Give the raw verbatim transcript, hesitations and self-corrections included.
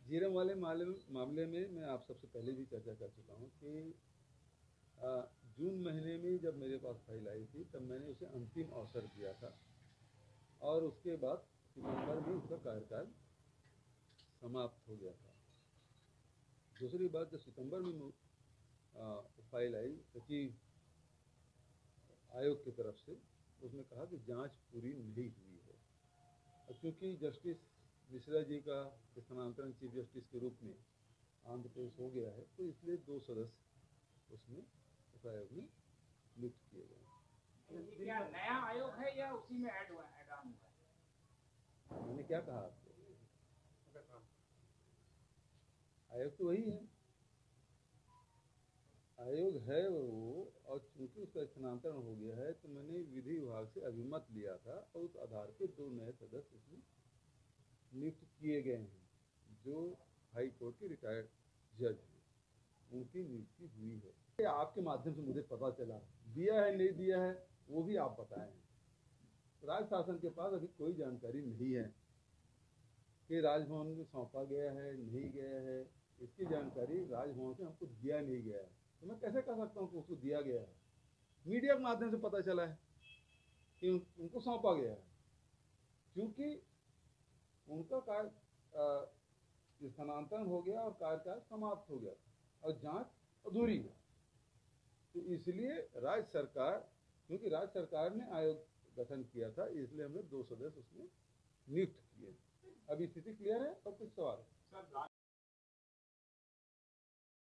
झीरम वाले मामले मामले में मैं आप सबसे पहले भी चर्चा कर चुका हूँ कि आ, जून महीने में जब मेरे पास फाइल आई थी तब मैंने उसे अंतिम अवसर दिया था और उसके बाद सितंबर में उसका कार्यकाल समाप्त हो गया था। दूसरी बात, जब सितंबर में आ, फाइल आई सचिव आयोग की तरफ से, उसने कहा कि जांच पूरी नहीं हुई है और क्योंकि जस्टिस मिश्रा जी का स्थानांतरण चीफ जस्टिस के रूप में आंध्र प्रदेश हो गया है तो इसलिए दो सदस्य उसमें उस आयोग में नियुक्त किए गए। ये क्या नया आयोग है या उसी में ऐड हुआ ऐड ऑन हुआ है? मैंने क्या कहा आपको, आयोग तो वही है, आयोग है वो, और चूंकि उसका स्थानांतरण हो गया है तो मैंने विधि विभाग से अभिमत लिया था और उस आधार पर दो नए सदस्य उसमें नियुक्त किए गए हैं जो हाई कोर्ट के रिटायर्ड जज हैं, उनकी नियुक्ति हुई है। आपके माध्यम से मुझे पता चला, दिया है नहीं दिया है वो भी आप बताएं। राज्य शासन के पास अभी कोई जानकारी नहीं है कि राजभवन में सौंपा गया है नहीं गया है, इसकी जानकारी राजभवन से हमको दिया नहीं गया है तो मैं कैसे कह सकता हूँ कि उसको दिया गया है। मीडिया के माध्यम से पता चला है कि उन, उनको सौंपा गया है, क्योंकि उनका कार्य स्थानांतरण हो गया और कार्यकाल समाप्त हो गया और जांच अधूरी है। तो इसलिए राज्य सरकार, क्योंकि राज्य सरकार ने आयोग गठन किया था इसलिए हमने दो सदस्य उसमें नियुक्त किए। अभी स्थिति क्लियर है और कुछ सवाल?